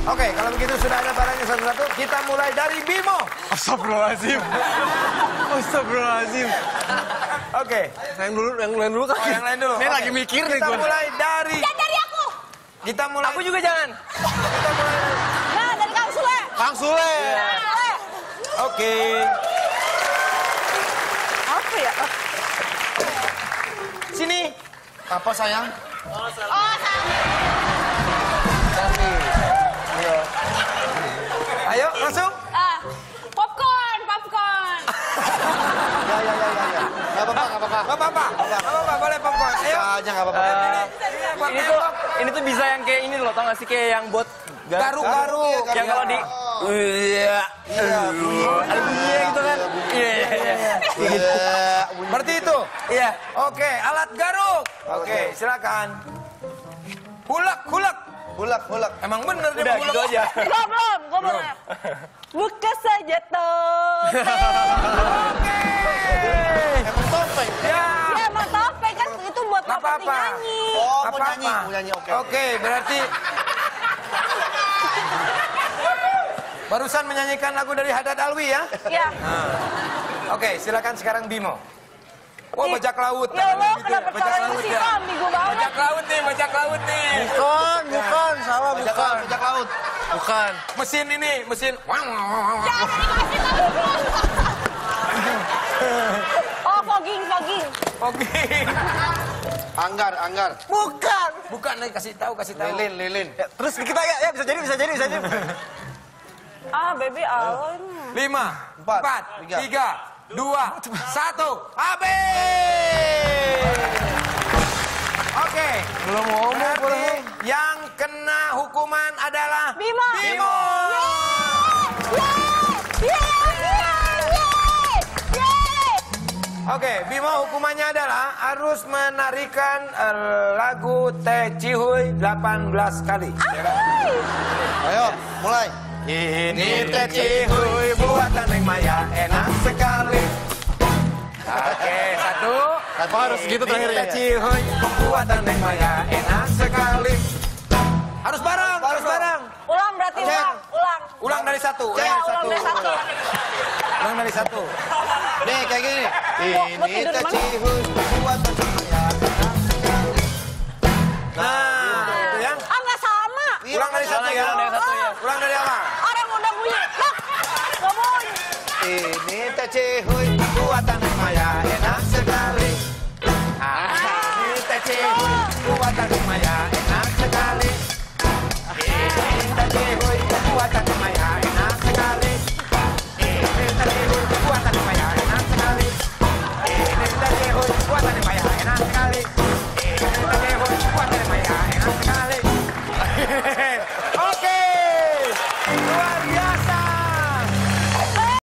Oke, kalau begitu sudah ada barangnya satu-satu. Kita mulai dari Bimo. Astagfirullahaladzim. Astagfirullahaladzim. Oke. Yang lain dulu kan? Oh, yang lain dulu. Ini lagi mikir nih Kita gue. mulai dari... Jangan dari aku. Kita mulai... Aku juga jangan. Kita mulai... Nah, dari Kang Sule. Kang Sule. Sule. Oke. Apa ya? Sini. Apa sayang? Oh, sama. Ayo, masuk. Popcorn. Ya. Gak apa-apa. Boleh popcorn. Ayo. Aja gak apa-apa. Ini tuh bisa yang kayak ini loh, tau gak sih kayak yang buat Garuk-garuk. yang kalau di iya ada bunyinya gitu kan. Iya. Seperti itu. Iya. Oke, alat garuk. Oke, silakan. Hulak. Emang bener dia Udah hulak. gitu aja. Gue belum. Buka saja toh. Oke. Emang topeng. Ya. Ya, emang topeng kan itu buat Nggak Bapak apa-apa. nyanyi. Oh, Apa-apa. mau nyanyi, oke. Oke, berarti barusan menyanyikan lagu dari Haddad Alwi ya? Ya. Oke, silakan sekarang Bimo. Wah, bajak laut. Ya Allah, Gitu kenapa bajak kalian laut sih ya. ambigu banget. Bajak laut nih. Bukan. Salah, bukan. Bajak laut. Bukan. Mesin ini, mesin. Jangan dikasih tahu. Oh, fogging. Oke. Anggar. Bukan nih, kasih tahu. Lilin. Ya, terus kita ya bisa jadi. Ah, baby Alon. 5, 4, Empat, 3, 2, 1, habis! Oke. Belum ngomong, Berarti yang kena hukuman adalah Bimo. Oke, Bimo hukumannya adalah harus menarikan lagu Teh Cihuy 18 kali. Ayo, mulai. Ini Teh Cihuy buatan Neng Maya enak sekali. Oke, 1. Harus gitu terakhir ya. Teh Cihuy buatan Neng Maya enak sekali. Harus bareng. Ulang berarti ulang. Ulang dari 1. Ya, ulang dari 1. Ulang dari 1. Nih, kayak gini. Mau Ini tidur Teh di mana? Cihuy buatan Neng Maya enak sekali. Nah, itu ya. Ah, nggak sama. Ulang dari 1 ya. Ulang dari awal. Orang udah bunyi. Nggak bunyi. Ini Teh Cihuy Buatan Neng Maya enak sekali. Ini Teh Cihuy buatan Neng Maya enak sekali. Ini Teh Cihuy buatan Neng Maya enak sekali. Ini Teh Cihuy buatan Neng Maya enak sekali. Ini Teh Cihuy buatan Neng Maya enak sekali. Ini Teh Cihuy buatan Neng Maya enak sekali.